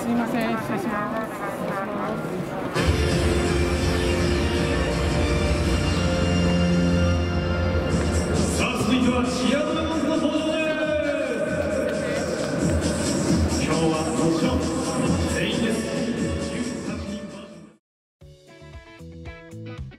すいません、失礼します。 さあ、続いてはチアドラゴンズの登場です。今日はもちろん全員です。18人バージョン。